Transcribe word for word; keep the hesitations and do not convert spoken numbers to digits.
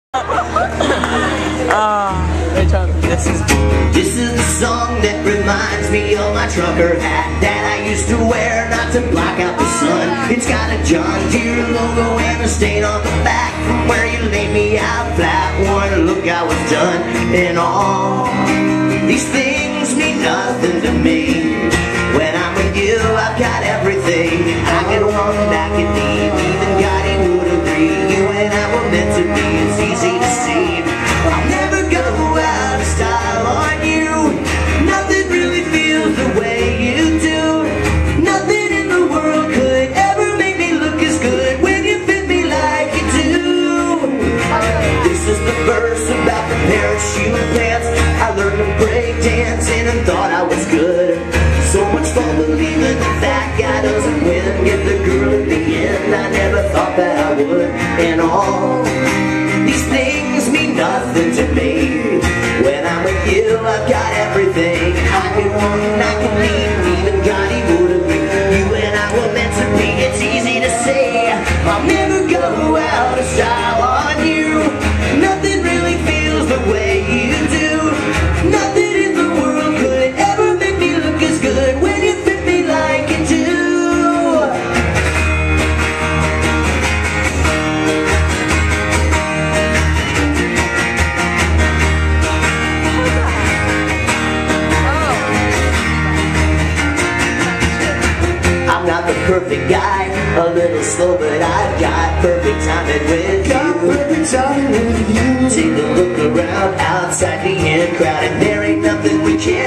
uh, this is This is the song that reminds me of my trucker hat that I used to wear not to block out the sun. It's got a John Deere logo and a stain on the back from where you laid me out flat. One look, I was done, and all these things mean nothing to me. When I'm with you, I've got everything. I can want, I can need, even God, he would agree. You and I were meant to be, it's easy to see. I'll never go out of style on you. Nothing really feels the way you do. Nothing in the world could ever make me look as good when you fit me like you do. This is the verse about the parachute pants. I learned to break dancing and thought I was good. So much fun believing that that guy doesn't win. Get the girl in the end, I never thought that I would. And all these things mean nothing to me. When I'm with you, I've got everything. I can want, I can need, even God, he would agree. You and I were meant to be, it's easy to say. I'll never go out of style on you. Nothing really feels the way you do. Nothing in the world could ever make me look as good when you fit me like you do. I'm not the perfect guy, a little slow, but I've got perfect timing with you. Got perfect timing with you. Take a look around outside the in crowd, and there ain't nothing we can't